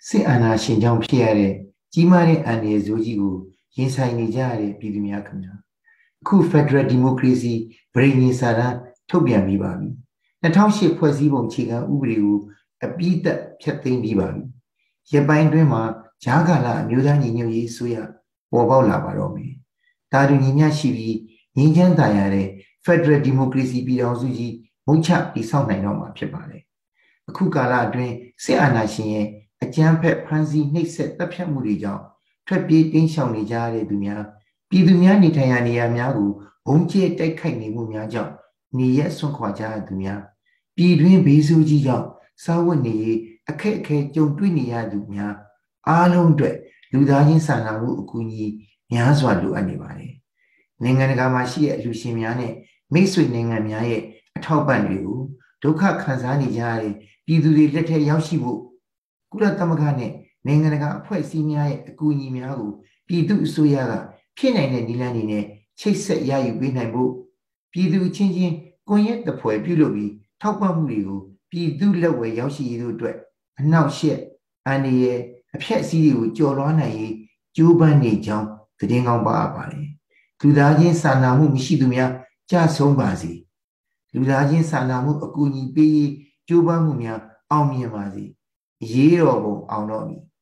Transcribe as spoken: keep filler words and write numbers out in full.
စစ်အာဏာရှင်ကြောင့်ဖြစ်ရတဲ့ကြီးမားတဲ့အန္တရာယ်ဆိုးကြီးကိုရင်ဆိုင်နေကြရတဲ့ပြည်သူများခင်ဗျာအခု Federal Democracy ဗြိဉ္ဉ်စာတမ်းထုတ်ပြန်ပြီးပါပြီ၂၀၀၈ဖွဲ့စည်းပုံအခြေခံဥပဒေကိုအပြီးသတ်ဖျက်သိမ်းပြီးပါပြီရပိုင်းတွင်းမှာဂျားကာလအမျိုးသားညီညွတ်ရေးအစိုးရပေါ်ပေါက်လာပါတော့မယ်တာတူညီမျှရှိပြီးငြိမ်းချမ်းသာရတဲ့ Federal Democracy ပြည်ထောင်စုကြီးမုံချတည်ဆောက်နိုင်တော့မှာဖြစ်ပါတယ်အခုကာလအတွင်းစစ်အာဏာရှင်ရဲ့အကြမ်းဖက်ဖမ်းဆီးနှိပ်စက်တပ်ဖြတ်မှုတွေကြောင့်ထွက်ပြေးတင်းရှောင်နေကြရတဲ့သူများပြည်သူများနေထိုင်ရာနေရာများကိုဘုံကျဲတိုက်ခိုက်နေမှုများကြောင့်နေရက်ဆွန့်ခွာကြရသူများပြည်တွင်းဘေးဆိုးကြီးကြောင့်စားဝတ်နေရေးအခက်အခဲကြုံတွေ့နေရသူများအားလုံးအတွက်လူသားချင်းစာနာမှုအကူအညီများစွာလိုအပ်နေပါတယ်နိုင်ငံတကာမှာရှိတဲ့အလှူရှင်များနဲ့မိတ်ဆွေနိုင်ငံများရဲ့အထောက်ပံ့တွေကိုဒုက္ခခံစားနေကြရတဲ့ပြည်သူတွေလက်ထက်ရောက်ရှိဖို့ကုလသမဂ္ဂနဲ့နိုင်ငံတကာအဖွဲ့အစည်းများရဲ့အကူအညီများကိုပြည်သူအစိုးရကဖြစ်နိုင်တဲ့နည်းလမ်းတွေနဲ့ချိတ်ဆက်ရယူပေးနိုင်ဖို့ပြည်သူချင်းချင်းကွန်ရက်တစ်ဖွဲ့ပြုလုပ်ပြီးထောက်ပံ့မှုတွေကိုပြည်သူလက်ဝယ်ရောက်ရှိရေးတို့အတွက်အနောက်ရှက်အန္တရာယ်အဖြက်အစည်းတွေကိုကြော်လွှားနိုင်ရေးကြိုးပမ်းနေကြောင်းသတင်းကောင်းပါအပ်ပါတယ်လူသားချင်းစာနာမှုမရှိသူများကြဆုံးပါစေလူသားချင်းစာနာမှုအကူအညီပေးရေးကြိုးပမ်းမှုများအောင်မြင်ပါစေရေးတော်ပုံအောင်တော့မည်